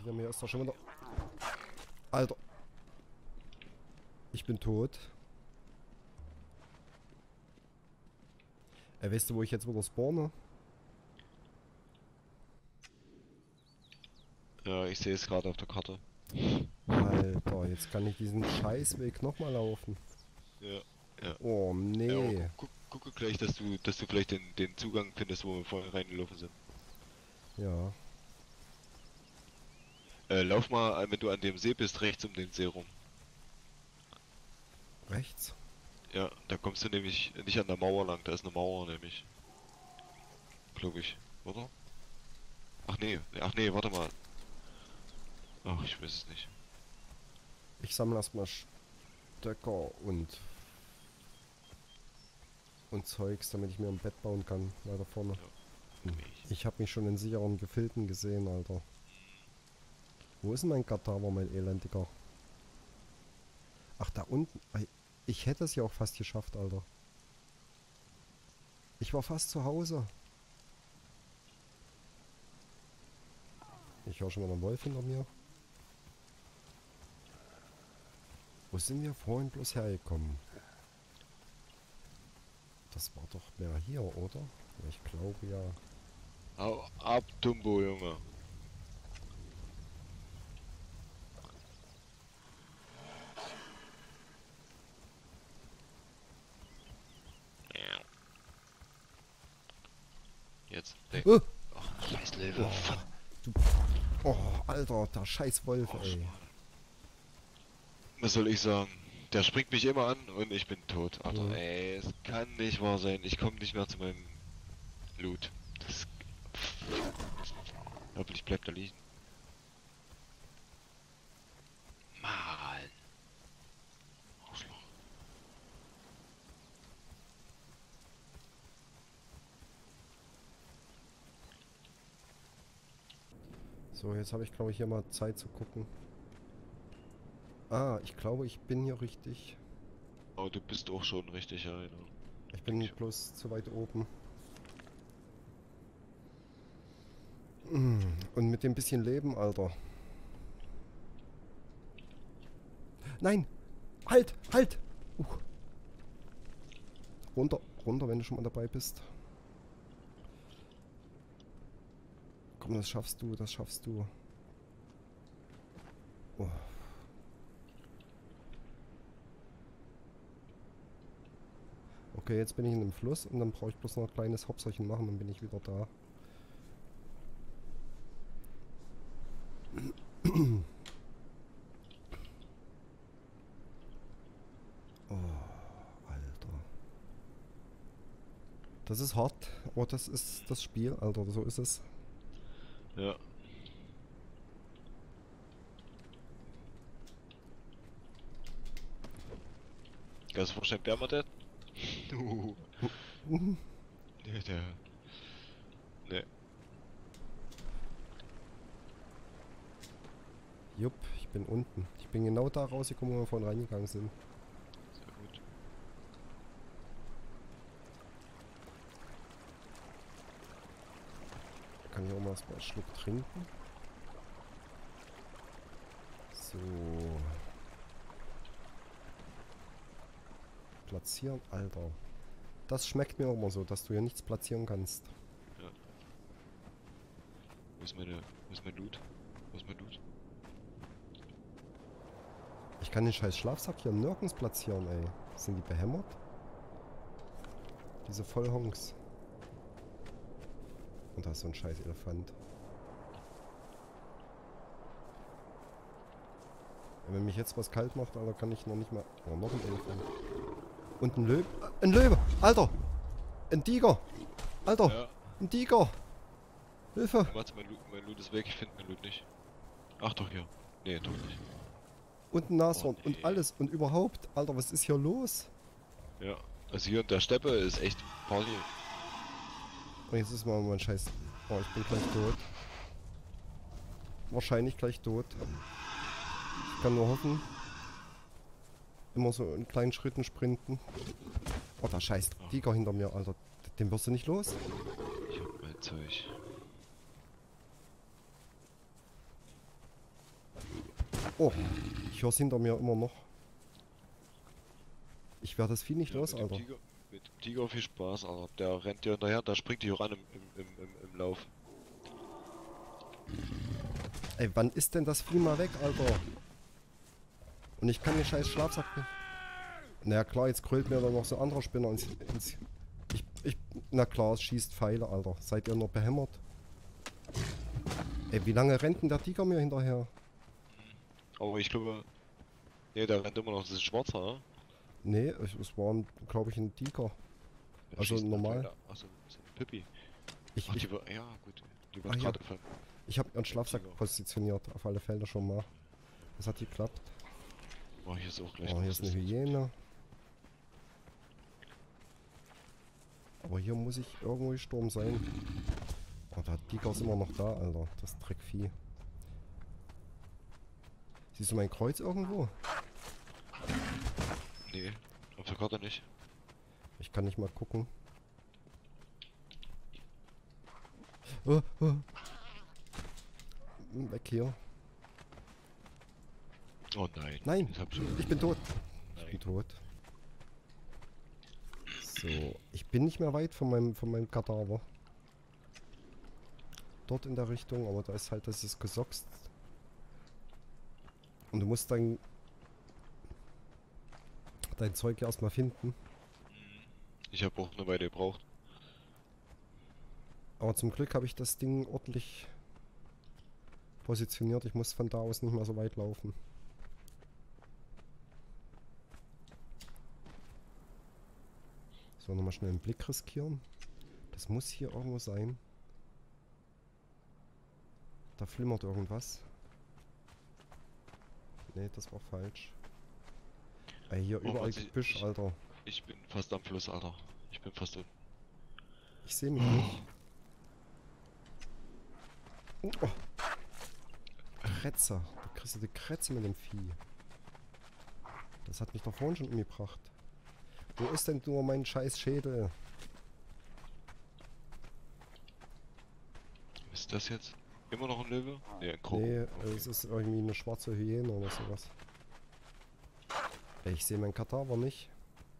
hinter mir ist doch schon wieder... Alter. Ich bin tot. Weißt du, wo ich jetzt wieder spawne? Ja, ich sehe es gerade auf der Karte. Alter, jetzt kann ich diesen Scheißweg nochmal laufen. Ja, ja. Oh, Ja, aber nee. gucke gleich, dass du vielleicht den Zugang findest, wo wir vorher reingelaufen sind. Ja. Lauf mal, wenn du an dem See bist, rechts um den See rum. Rechts? Ja, da kommst du nämlich nicht an der Mauer lang, da ist eine Mauer nämlich. Glaube ich, oder? Ach nee, warte mal. Ach, ich weiß es nicht. Ich sammle erstmal Stöcker und Zeugs, damit ich mir ein Bett bauen kann. Weiter vorne. Ja, Ich habe mich schon in sicheren Gefilden gesehen, Alter. Wo ist denn mein Kadaver, mein elendiger? Ach, da unten. Ich hätte es ja auch fast geschafft, Alter. Ich war fast zu Hause. Ich höre schon mal einen Wolf hinter mir. Wo sind wir vorhin bloß hergekommen? Das war doch mehr hier, oder? Ich glaube ja. Hau ab, Dumbo, Junge. Jetzt. Nee. Oh, Ach, scheiß Löwe. du, oh, Alter, der scheiß Wolf, Oh, ey. Schmarrn. Was soll ich sagen? Der springt mich immer an und ich bin tot. Alter, Mhm. ey, es kann nicht wahr sein. Ich komme nicht mehr zu meinem Loot. Das... Hoffentlich bleibt er liegen. Mann. Arschloch. So, jetzt habe ich, glaube ich, hier mal Zeit zu gucken. Ah, ich glaube, ich bin hier richtig. Oh, du bist auch schon richtig, ja, genau. Ich bin bloß zu weit oben. Und mit dem bisschen Leben, Alter. Nein! Halt! Halt! Runter, runter, wenn du schon mal dabei bist. Komm, das schaffst du, das schaffst du. Oh. Okay, jetzt bin ich in dem Fluss und dann brauche ich bloß noch ein kleines Hopserchen machen, dann bin ich wieder da. Oh, Alter. Das ist hart, aber das ist das Spiel, Alter, so ist es. Ja. Kannst du vorstellen, wer mal das? Nee, der... Nee. Jupp, ich bin unten. Ich bin genau da rausgekommen, wo wir vorhin reingegangen sind. Sehr gut. Kann ich auch mal erstmal einen Schluck trinken. So. Platzieren, Alter. Das schmeckt mir auch immer so, dass du hier nichts platzieren kannst. Ja. Wo ist mein Loot? Wo ist mein Loot? Ich kann den scheiß Schlafsack hier nirgends platzieren, ey. Sind die behämmert? Diese Vollhonks. Und da ist so ein scheiß Elefant. Wenn mich jetzt was kalt macht, Alter, kann ich noch nicht mal... Oh, noch ein Elefant. Und ein Löwe. Ein Löwe! Alter! Ein Tiger! Alter! Ja. Ein Tiger! Hilfe! Warte, mein Loot ist weg, ich finde mein Loot nicht. Ach doch, ja. Nee, doch nicht. Und ein Nashorn. Oh, nee. Und alles. Und überhaupt. Alter, was ist hier los? Ja. Also hier in der Steppe ist echt Party. Und jetzt ist mal mein Scheiß... Oh, ich bin gleich tot. Wahrscheinlich gleich tot. Ich kann nur hoffen. Immer so in kleinen Schritten sprinten. Oh, der scheiß Tiger hinter mir, Alter. Den wirst du nicht los? Ich hab mein Zeug. Oh, ich höre es hinter mir immer noch. Ich werde das Vieh nicht los, mit dem Alter. Mit dem Tiger viel Spaß, Alter. Der rennt dir hinterher, da springt dich auch an im Lauf. Ey, wann ist denn das Vieh mal weg, Alter? Und ich kann den scheiß Schlafsack nicht. Na klar, jetzt krölt mir da noch so ein anderer Spinner ins na klar, es schießt Pfeile, Alter. Seid ihr noch behämmert? Ey, wie lange rennt denn der Tiger mir hinterher? Aber ich glaube, nee, der rennt immer noch, das ist ein schwarzer, ne? Nee, es war, glaube ich, ein Tiger. Der Also schießt eine normal. Pfeile. Achso, so ein Pippi. Ich, Ach, ich, ja, gut. Die Ah, wird ja. gerade fangen. ich habe ihren Schlafsack Tiger. positioniert, auf alle Fälle schon mal. Das hat geklappt. Oh, hier ist auch gleich Oh, noch hier ist eine Hyäne. Aber hier muss ich irgendwo gestorben sein. Oh, der Tiger ist immer noch da, Alter. Das Dreckvieh. Siehst du mein Kreuz irgendwo? Nee, auf der Karte nicht. Ich kann nicht mal gucken. Oh, oh. Weg hier. Oh nein. Nein, Ich hab schon. ich bin tot. Ich Nein. bin tot. So, ich bin nicht mehr weit von meinem Kadaver. Dort in der Richtung, aber da ist halt, das ist gesoxt. Und du musst dein Zeug ja erstmal finden. Ich habe auch eine Weile gebraucht. Aber zum Glück habe ich das Ding ordentlich positioniert. Ich muss von da aus nicht mehr so weit laufen. So, nochmal schnell einen Blick riskieren. Das muss hier irgendwo sein. Da flimmert irgendwas. Nee, das war falsch. Ey, hier Oh, überall Mann, Gebüsch, Alter. Ich bin fast am Fluss, Alter. Ich bin fast unten. Ich sehe mich nicht. Oh. Kretzer. Da kriegst du die Kretze mit dem Vieh. Das hat mich doch vorhin schon umgebracht. Wo ist denn nur mein scheiß Schädel? Was ist das jetzt? Immer noch ein Löwe? Nee, ein Kroko. Nee, Okay. es ist irgendwie eine schwarze Hyäne oder sowas. Ey, ich sehe meinen Kadaver nicht.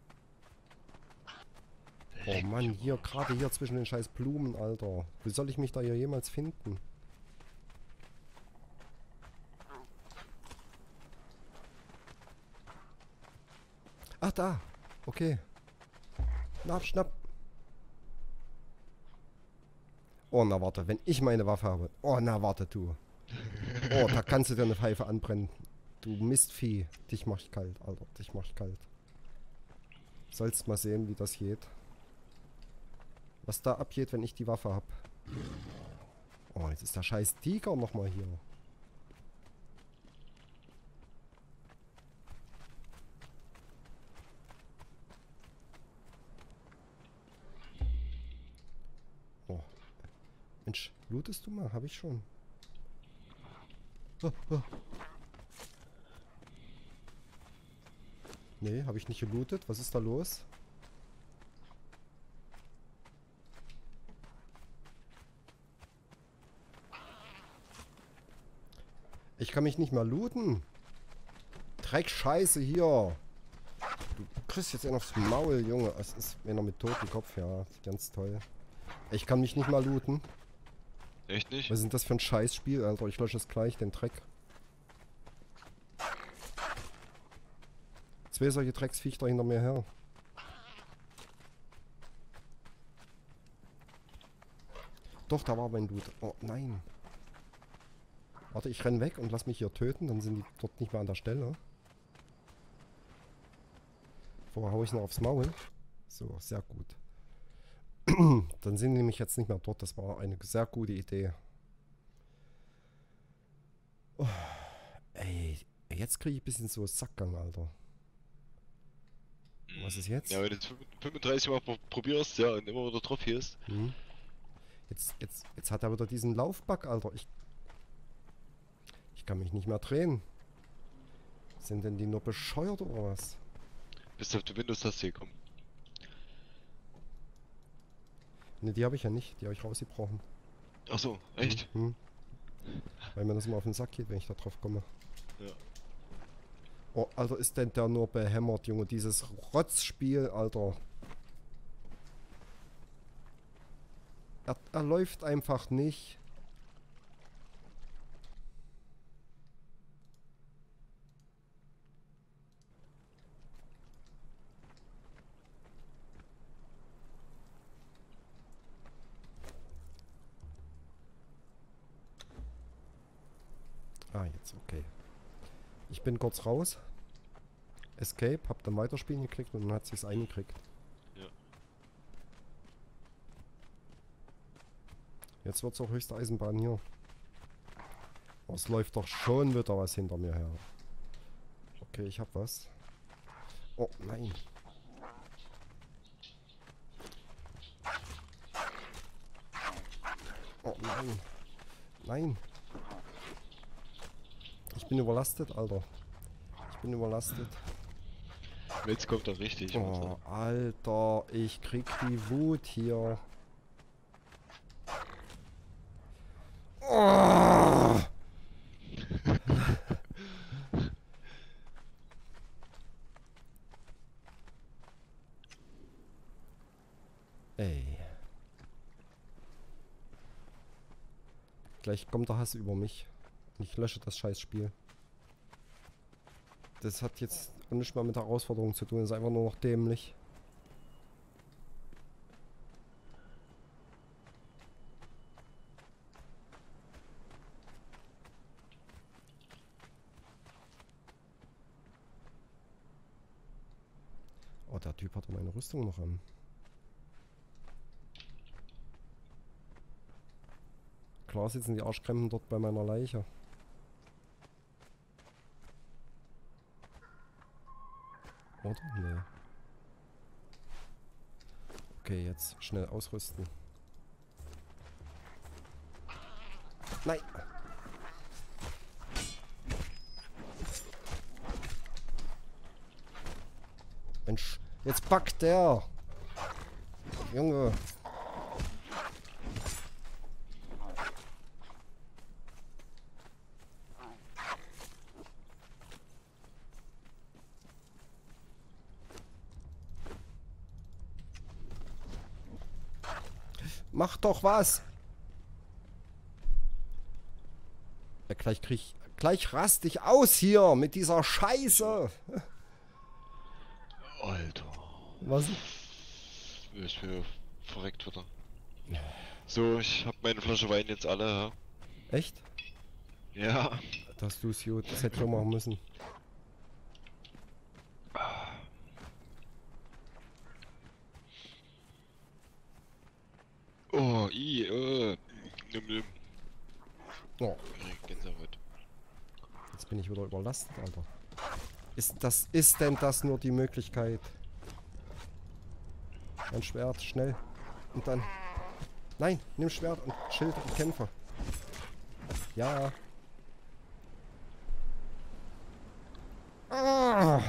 Oh Leck Mann, mich am hier, Arsch. gerade hier zwischen den scheiß Blumen, Alter. Wie soll ich mich da hier jemals finden? Ach, da. Okay. Schnapp, schnapp. Oh, na warte, wenn ich meine Waffe habe. Oh, na warte, du. Oh, da kannst du dir eine Pfeife anbrennen. Du Mistvieh. Dich mach ich kalt, Alter. Dich mach ich kalt. Sollst mal sehen, wie das geht. Was da abgeht, wenn ich die Waffe hab. Oh, jetzt ist der scheiß Tiger nochmal hier. Oh. Mensch, lootest du mal? Hab ich schon. Oh, oh. Nee, habe ich nicht gelootet. Was ist da los? Ich kann mich nicht mal looten. Dreckscheiße hier. Du kriegst jetzt einen aufs Maul, Junge. Es ist mir noch mit totem Kopf, ja. Ganz toll. Ich kann mich nicht mal looten. Echt nicht? Was ist denn das für ein Scheißspiel, Alter? Ich lösche es gleich, den Dreck. Zwei solche Drecksviecher hinter mir her. Doch, da war mein Loot. Oh, nein. Warte, ich renn weg und lass mich hier töten. Dann sind die dort nicht mehr an der Stelle. Vorher hau ich noch aufs Maul. So, sehr gut. Dann sind die nämlich jetzt nicht mehr dort. Das war eine sehr gute Idee. Oh, ey, jetzt kriege ich ein bisschen so Sackgang, Alter. Was ist jetzt? Ja, wenn du es 35 Mal probierst, ja, und immer wieder drauf hier ist. Hm. Jetzt hat er wieder diesen Laufbug, Alter. Ich kann mich nicht mehr drehen. Sind denn die nur bescheuert oder was? Bist du auf die Windows-Taste gekommen? Ne, die habe ich ja nicht. Die habe ich rausgebrochen. Ach so, echt? Weil mir das immer auf den Sack geht, wenn ich da drauf komme. Ja. Oh, Alter, ist denn der nur behämmert, Junge? Dieses Rotzspiel, Alter. Er läuft einfach nicht. Ah, jetzt, okay. Ich bin kurz raus. Escape, hab dann Weiterspielen geklickt und dann hat sich's eingekriegt. Ja. Jetzt wird's auch höchste Eisenbahn hier. Oh, es läuft doch schon wieder was hinter mir her. Okay, ich hab was. Oh, nein. Oh, nein. Nein. Ich bin überlastet, Alter. Ich bin überlastet. Jetzt kommt er richtig. Oh, Alter, ich krieg die Wut hier. Oh! Ey. Gleich kommt der Hass über mich. Ich lösche das Scheißspiel. Das hat jetzt nicht mal mit der Herausforderung zu tun. Das ist einfach nur noch dämlich. Oh, der Typ hat meine Rüstung noch an. Klar sitzen die Arschkrempen dort bei meiner Leiche. Oder? Nee. Okay, jetzt schnell ausrüsten. Nein! Mensch, jetzt packt der! Junge! Mach doch was! Ja, gleich rast ich aus hier mit dieser Scheiße! Alter. Was? Ich bin verreckt wieder. So, ich hab meine Flasche Wein jetzt alle, Echt? ja? Ja. Das tust gut, das hätte ich auch machen müssen. Oh, nimm. Oh, Gänsehaut. jetzt bin ich wieder überlastet, Alter. Ist denn das nur die Möglichkeit? Ein Schwert, schnell. Und dann... Nein, nimm Schwert und Schild und kämpfe. Ja. Ah.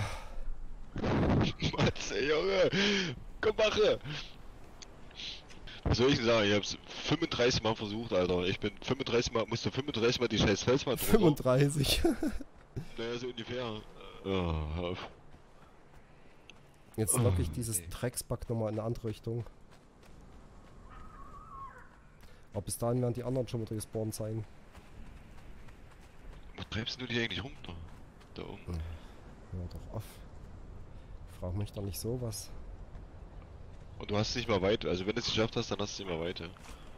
Matze, Junge! Komm, mache! Was soll ich denn sagen? Ich hab's 35 Mal versucht, Alter. Ich bin 35 Mal, musste 35 Mal die scheiß Felswand drüber. 35. Naja, so ungefähr. Oh, hör auf. Jetzt locke ich dieses Drecksback nochmal in eine andere Richtung. Aber bis dahin werden die anderen schon wieder gespawnt sein. Wo treibst du die eigentlich rum? Da oben. Hör doch auf. Frag mich doch nicht sowas. Und du hast es nicht mal weit. Also wenn du es geschafft hast, dann hast du es nicht mehr weit. Ja.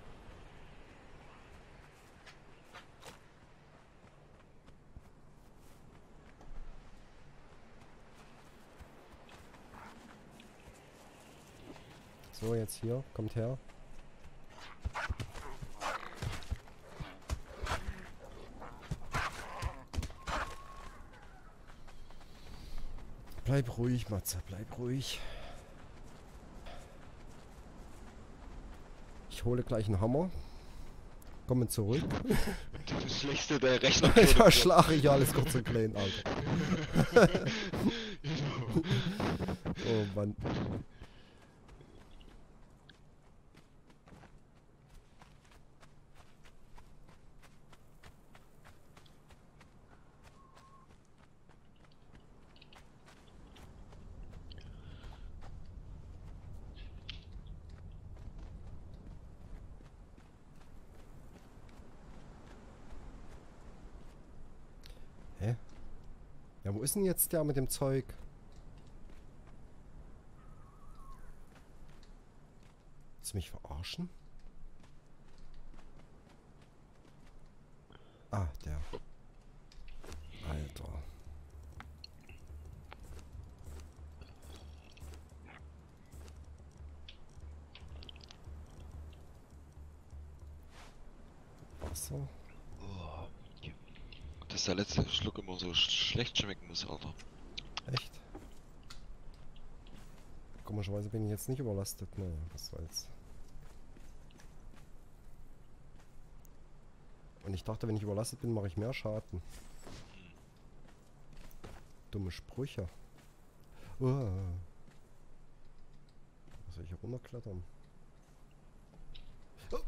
So, jetzt hier. Kommt her. Bleib ruhig, Matze. Bleib ruhig. Ich hole gleich einen Hammer. Komme zurück. Du schlägst dir der Rechner. Da schlage ich alles kurz und klein, Alter. Oh Mann. Ja, wo ist denn jetzt der mit dem Zeug? Willst du mich verarschen? Ah, der. Alter. Wasser. Oh. Dass der letzte Schluck immer so schlecht schmecken muss, Alter. Echt? Komischerweise bin ich jetzt nicht überlastet. Naja, was soll's. Und ich dachte, wenn ich überlastet bin, mache ich mehr Schaden. Dumme Sprüche. Was soll ich hier runterklettern? Oh.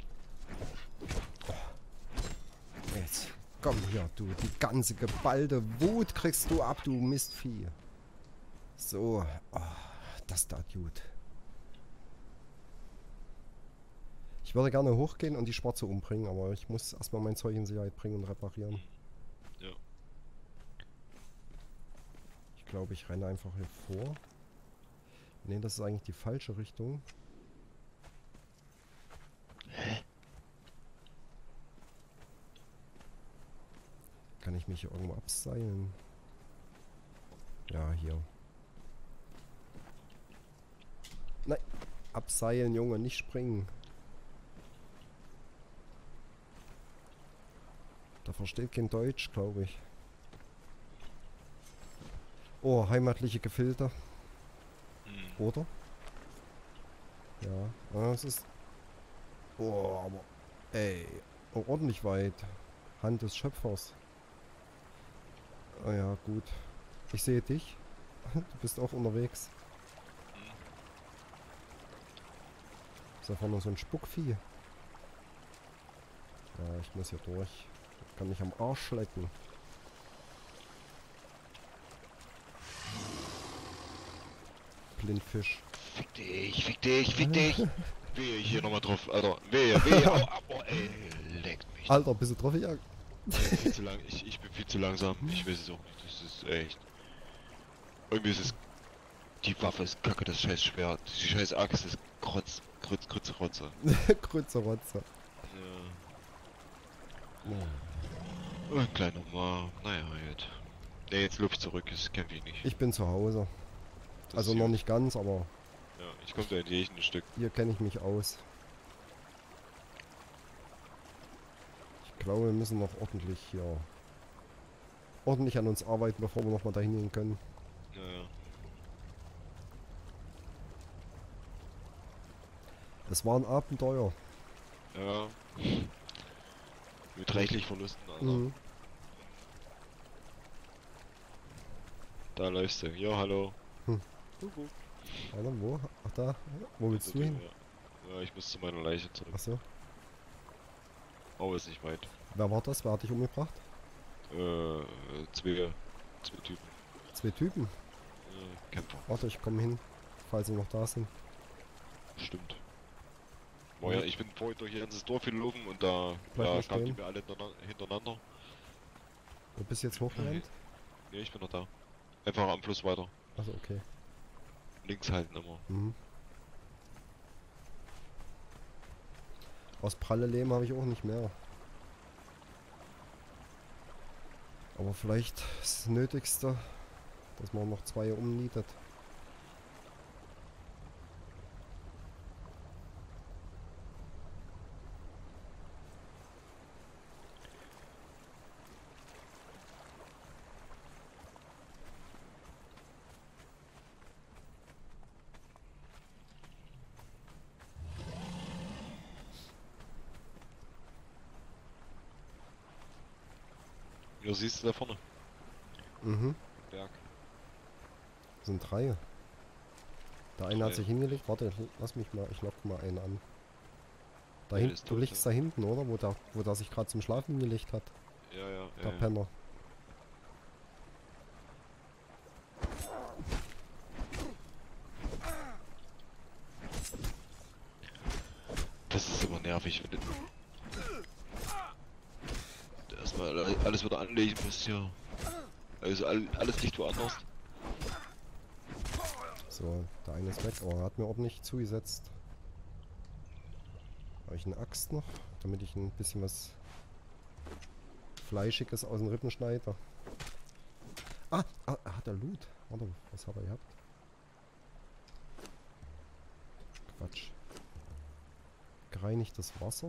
Jetzt komm hier, du. Die ganze geballte Wut kriegst du ab, du Mistvieh. So. Oh, das tat gut. Ich würde gerne hochgehen und die Schwarze umbringen, aber ich muss erstmal mein Zeug in Sicherheit bringen und reparieren. Ja. Ich glaube, ich renne einfach hier vor. Ne, das ist eigentlich die falsche Richtung. Kann ich mich hier irgendwo abseilen? Ja, hier. Nein, abseilen, Junge, nicht springen. Da versteht kein Deutsch, glaube ich. Oh, heimatliche Gefilde. Oder? Ja, es ist... Oh, aber... Ey, oh, ordentlich weit. Hand des Schöpfers. Ah ja, gut. Ich sehe dich. Du bist auch unterwegs. Ist da vorne so ein Spuckvieh. Ja, ich muss hier durch. Ich kann mich am Arsch lecken. Blindfisch. Fick dich, fick dich, fick dich! Wehe, hier nochmal drauf, Alter. Wehe, wehe, au, au, ey, leckt mich. Alter, bist du drauf gejagt? Viel zu lang, ich bin viel zu langsam. Ich weiß es auch nicht, das ist echt... Irgendwie ist es... Die Waffe ist kacke, das scheiß Schwert. Die scheiß Axt ist Krütze-Rotze. Krütze-Rotze. Ja. Oh, ein kleiner Mal. Naja, jetzt. Ne, jetzt Luft zurück, das kämpfe ich nicht. Ich bin zu Hause. Das Also ist noch gut. nicht ganz, aber Ja, ich komme da in ein Stück. hier kenne ich mich aus. Ich glaube, wir müssen noch ordentlich hier... ordentlich an uns arbeiten, bevor wir nochmal dahin gehen können. Ja, ja. Das war ein Abenteuer. Ja. Mit reichlich Verlusten, Alter. Mhm. Da läufst du. Ja, hallo. Hm. Alter, wo? Ach da. Wo willst du hin? Ja, ich muss zu meiner Leiche zurück. Achso. Oh, ist nicht weit. Wer war das? Wer hat dich umgebracht? Zwei Typen. 2 Typen. Kämpfer. Warte, ich komme hin, falls sie noch da sind. Stimmt. Oh ja, ich bin vorhin durch ihr ganzes Dorf gelaufen und da Bleib mal kamen die stehen. mir alle hintereinander. Du bist jetzt hochgerannt? Ne, ich bin noch da. Einfach am Fluss weiter. Also okay. Links halten immer. Mhm. Aus pralle Lehm habe ich auch nicht mehr. Aber vielleicht das Nötigste, dass man noch 2 umnietet. Ja, siehst du da vorne? Mhm. Berg. Das sind 3. Der eine hat 3. sich hingelegt. Warte, lass mich mal, ich lock mal einen an. Da Der hinten, ist du tot, liegst ja. da hinten, oder? Wo der sich gerade zum Schlafen hingelegt hat. Ja, ja, Der ja. Penner. Das ist immer nervig, wenn du erstmal alles wieder anlegen musst, ja. Also alles liegt woanders. So, der eine ist weg. Oh, er hat mir ordentlich zugesetzt. Habe ich eine Axt noch, damit ich ein bisschen was Fleischiges aus den Rippen schneide. Hat er Loot? Warte, was hat er gehabt? Quatsch. Gereinigtes Wasser.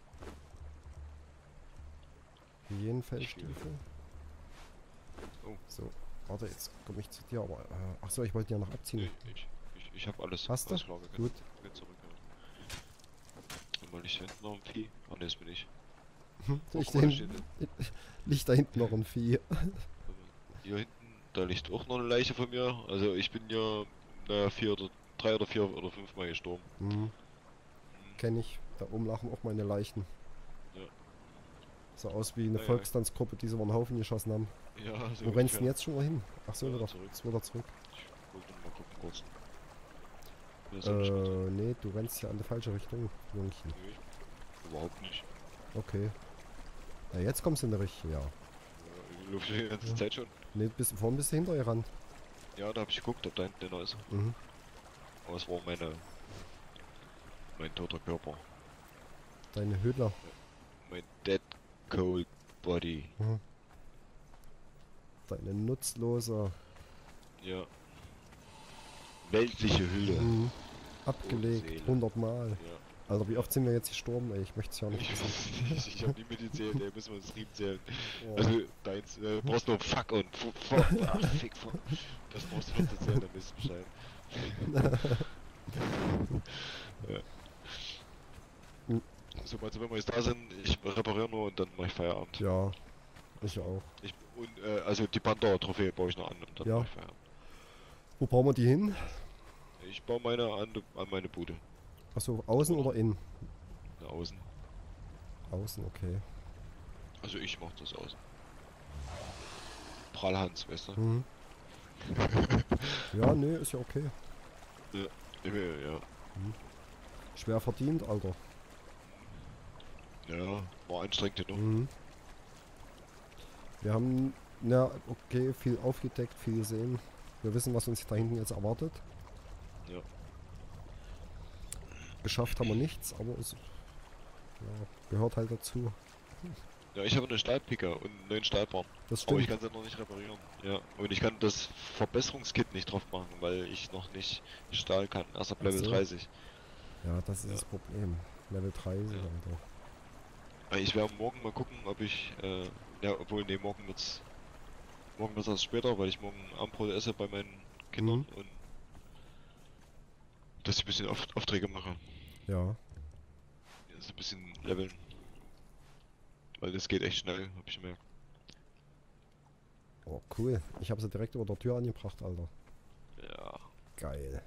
Hygienenfeldstiefel. Oh. So, warte, jetzt komme ich zu dir, aber... achso, ich wollte ja noch abziehen. Ich habe alles. Hast du? Alles klar, wir Gut. gehen zurück. Ja. Mal nicht hinten noch ein Vieh. Ah, ne, das bin ich. Oh, Ich guck mal, da seh, liegt da hinten noch ein Vieh. Hier hinten, da liegt auch noch eine Leiche von mir. Also ich bin ja, naja, 3 oder 4 oder 5 Mal gestorben. Mhm. Kenn ich. Da oben lachen auch meine Leichen. Ja. So aus wie eine Ja, ja. Volkstanzgruppe, die so über den Haufen geschossen haben. Ja, so Wo rennst du ungefähr. denn jetzt schon mal hin? Achso, Ja, wieder, zurück. ist wieder zurück. Ich wollte nur mal gucken kurz. Ja, soll ich kurz? Nee, du rennst ja in die falsche Richtung, Jungchen. Nee, überhaupt nicht. Okay. Ja, jetzt kommst du in die richtige, ja. Ja, ich laufe die ganze Zeit schon. Nee, vorhin bist du hinter ihr ran. Ja, da habe ich geguckt, ob da hinten der ist. Mhm. Aber es war mein toter Körper. Deine Höhler. Mein dead cold body. Mhm. Deine nutzlose, Ja. Weltliche Hülle. mhm. Abgelegt, Seele. 100 Mal. Ja. Alter, wie oft sind wir jetzt gestorben, ey? Ich möchte es ja nicht wissen. Ich hab nie mitgezählt, ey, müssen wir das Riemen zählen. Oh. Also, deins, brauchst nur Fuck und Fick, fuck. Das brauchst du noch zu zählen, dann wisst ihr Bescheid. Ja. So, also wenn wir jetzt da sind, ich repariere nur und dann mache ich Feierabend. Ja, ich auch. Also die Panda-Trophäe baue ich noch an und dann Ja. mache ich Feierabend. Wo bauen wir die hin? Ich baue meine an meine Bude. Achso, außen oder innen? Nach außen. Außen, okay. Also ich mach das außen. Prallhans, weißt du? Mhm. Ja, nee, ist ja okay. Ja. Schwer verdient, Alter. Ja, war anstrengend genug. Mhm. Wir haben, ja, okay, viel aufgedeckt, viel gesehen. Wir wissen, was uns da hinten jetzt erwartet. Ja. Geschafft haben wir nichts, aber es ja, gehört halt dazu. Ja, ich habe eine Stahlpicker und einen neuen Stahlbaum. Das Aber ich stimmt. kann sie noch nicht reparieren. Ja. Und ich kann das Verbesserungskit nicht drauf machen, weil ich noch nicht Stahl kann. Erst ab Level Ach so. 30. Ja, das ist Ja. das Problem. Level 30, Ja. Alter. Ich werde morgen mal gucken, ob ich, ja, obwohl, nee, morgen wird's erst später, weil ich morgen Abendbrot esse bei meinen Kindern und dass ich ein bisschen Aufträge mache. Ja. Also ein bisschen leveln. Weil das geht echt schnell, hab ich gemerkt. Oh, cool. Ich habe sie direkt über der Tür angebracht, Alter. Ja. Geil.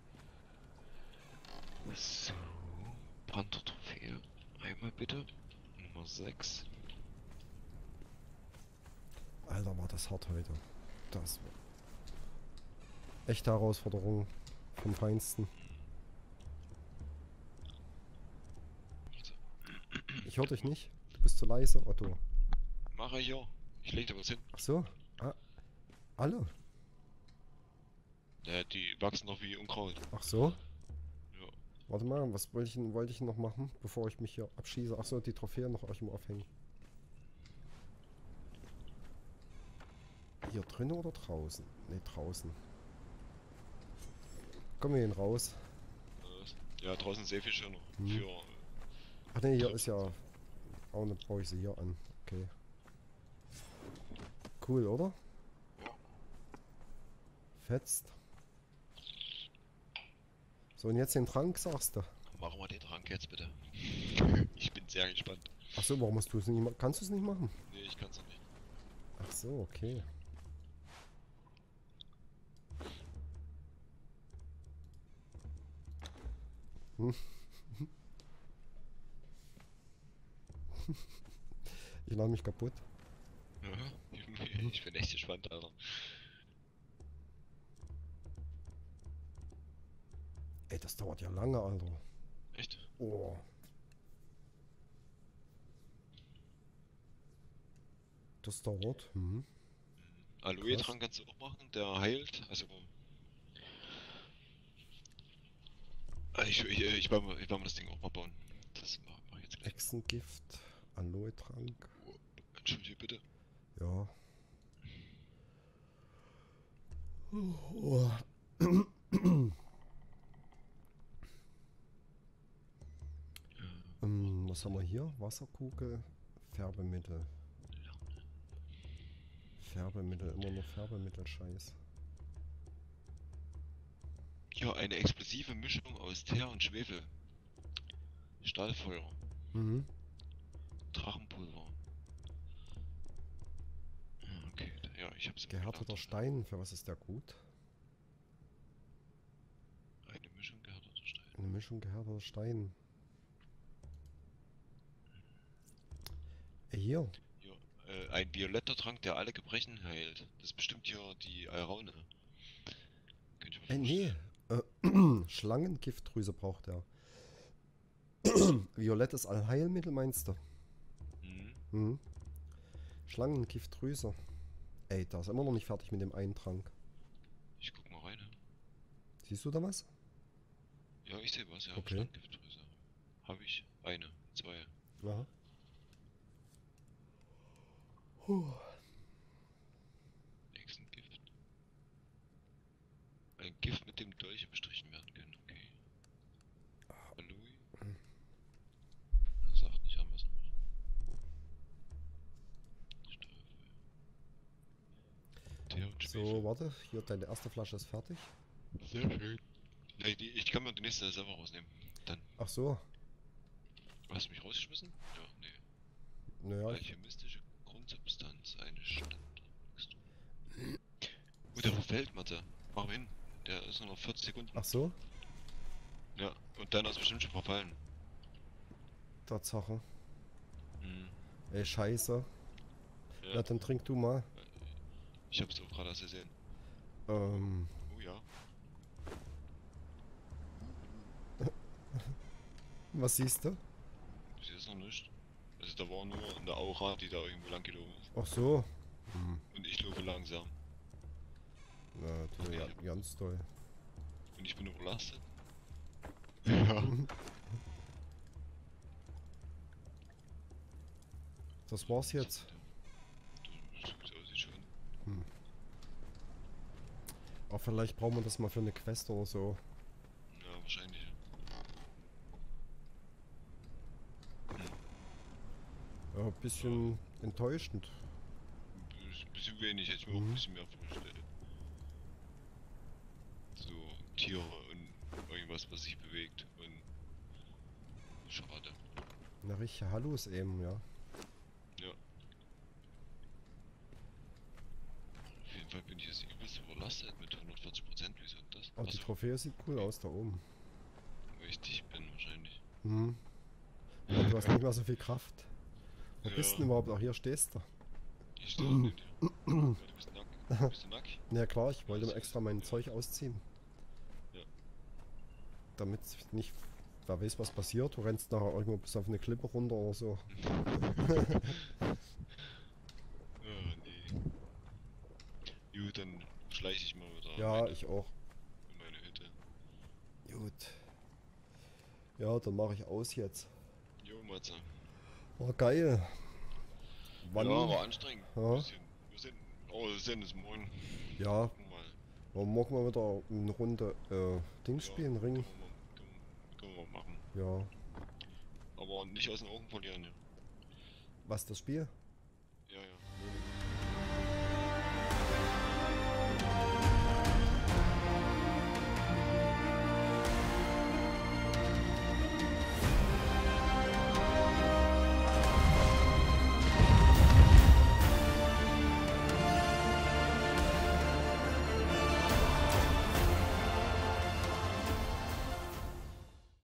So. Panther-Trophäe. Einmal bitte. Nummer 6. Alter, war das hart heute. Das war echte Herausforderung vom Feinsten. Ich höre dich nicht. Du bist zu leise, Otto. Mache ich ja. Ich leg dir was hin. Ach so. Alle. Ja, die wachsen noch wie Unkraut. Ach so. Ja. Warte mal, was wollte ich noch machen, bevor ich mich hier abschieße? Ach so, die Trophäe noch irgendwo aufhängen. Hier drinnen oder draußen? Ne, draußen. Kommen wir hin raus. Ja, draußen sehr viel schöner. Hm. Für. Ach ne, hier ist ja... Oh, ne, baue ich sie hier an. Okay. Cool, oder? Ja. Fetzt. So, und jetzt den Trank, sagst du? Machen wir den Trank jetzt bitte. Ich bin sehr gespannt. Ach so, warum hast du es nicht machen? Kannst du es nicht machen? Nee, ich kann's noch nicht. Ach so, okay. Hm. Ich lache mich kaputt. Ja, ich bin echt gespannt, Alter. Ey, das dauert ja lange, Alter. Echt? Oh. Das dauert. Mhm. Aloe-Trank kannst du auch machen, der heilt. Also, ich werd mal das Ding auch mal bauen. Das mach ich jetzt gleich. Echsengift, Aloe-Trank. Oh, entschuldige bitte. Ja. Oh. Was haben wir hier? Wasserkugel, Färbemittel. Färbemittel, immer nur Färbemittel-Scheiß. Ja, eine explosive Mischung aus Teer und Schwefel. Stahlfeuer. Mhm. Drachenpulver. Okay, ja, ich hab's immer Gehärteter gelernt. Stein, für was ist der gut? Eine Mischung gehärteter Stein. Eine Mischung gehärteter Stein. Hier. Ja, ein violetter Trank, der alle Gebrechen heilt. Das ist bestimmt hier die Alraune. Könnte ich mir Nee. vorstellen. Schlangengiftdrüse braucht er. Violettes Allheilmittel meinst du? Mhm. Mhm. Schlangengiftdrüse. Ey, da ist immer noch nicht fertig mit dem einen Trank. Ich guck mal rein. Ne? Siehst du da was? Ja, ich sehe was, ja. Okay. Schlangengiftdrüse. Habe ich. Eine. Zwei. Aha. Puh. Hexengift. Ein Gift, mit dem Dolche bestrichen werden können. Okay. Aloe. Er sagt nicht an, was er macht. Stahlfeuer. Teer und So, Schwefel. warte. Hier, deine erste Flasche ist fertig. Sehr schön. Nee, ich kann mir die nächste selber rausnehmen. Dann. Ach so. Hast du mich rausgeschmissen? Ja, nee. Naja, Alchemistische Grundsubstanz, eine Standardmixtur. Oh, der verfällt, Mathe. Mach mal hin. Der ist nur noch 40 Sekunden. ach so. Ja, und dann ist bestimmt schon verfallen. Tatsache. Mhm. Ey, scheiße. Ja, Na, dann trink du mal. ich hab's auch gerade erst gesehen. Ähm, Oh ja. was siehst du? Bis jetzt noch nicht. Also da war nur eine Aura, die da irgendwo lang gelaufen ist. Ach so. Hm. Und ich laufe langsam. Na, du, ja, ganz toll. Und ich bin überlastet. Ja. Das war's jetzt. So aussieht schon. Hm. Aber vielleicht brauchen wir das mal für eine Quest oder so. Ja, wahrscheinlich. Ja, ein bisschen enttäuschend. Bisschen wenig, hätte ich mir auch ein bisschen mehr vorgestellt. So Tiere und irgendwas, was sich bewegt. Und schade. Eine richtige Hallus eben, ja. Ja. Auf jeden Fall bin ich jetzt übelst überlastet mit 140%. Wieso das? Aber die Achso, Trophäe sieht cool aus da oben. weil ich dicht bin wahrscheinlich. Hm. Ja, du hast nicht mehr so viel Kraft. Wo Ja. bist du denn überhaupt? Ach, hier stehst du. Ich stehe auch neben dir. Ja, du bist nackt. Bist du nackt? Ja klar, ich wollte mir das extra ist- mein ja. Zeug ausziehen. Ja. Damit nicht, wer weiß was passiert, du rennst nachher irgendwo bis auf eine Klippe runter oder so. Oh, nee. Gut, dann schleiche ich mal wieder Ja, ich auch. in meine Hütte. Gut. Ja, dann mache ich aus jetzt. Jo, Matze. Oh, geil. Wann? Ja, war anstrengend. Ja. Wir sehen uns morgen. Ja, Gucken mal. wollen wir morgen mal wieder eine Runde Dings spielen, Ring. Können wir mal machen. Ja. Aber nicht aus den Augen verlieren, ja. Was, das Spiel?